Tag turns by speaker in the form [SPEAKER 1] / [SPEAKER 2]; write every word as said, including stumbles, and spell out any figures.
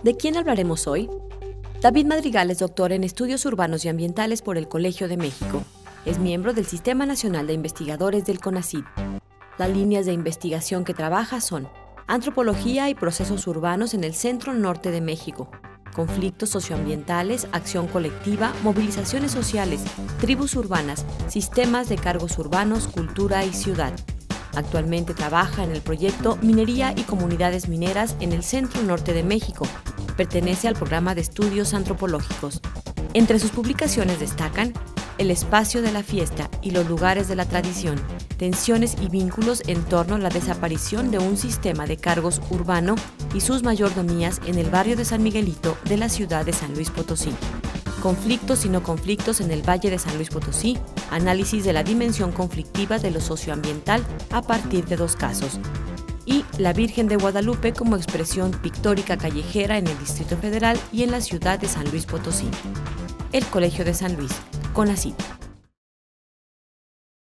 [SPEAKER 1] ¿De quién hablaremos hoy? David Madrigal es doctor en Estudios Urbanos y Ambientales por el Colegio de México. Es miembro del Sistema Nacional de Investigadores del CONACYT. Las líneas de investigación que trabaja son Antropología y Procesos Urbanos en el Centro Norte de México, Conflictos Socioambientales, Acción Colectiva, Movilizaciones Sociales, Tribus Urbanas, Sistemas de Cargos Urbanos, Cultura y Ciudad. Actualmente trabaja en el proyecto Minería y Comunidades Mineras en el Centro Norte de México. Pertenece al programa de estudios antropológicos. Entre sus publicaciones destacan El espacio de la fiesta y los lugares de la tradición, tensiones y vínculos en torno a la desaparición de un sistema de cargos urbano y sus mayordomías en el barrio de San Miguelito de la ciudad de San Luis Potosí. Conflictos y no conflictos en el Valle de San Luis Potosí, análisis de la dimensión conflictiva de lo socioambiental a partir de dos casos. Y La Virgen de Guadalupe como expresión pictórica callejera en el Distrito Federal y en la ciudad de San Luis Potosí. El Colegio de San Luis, CONACYT.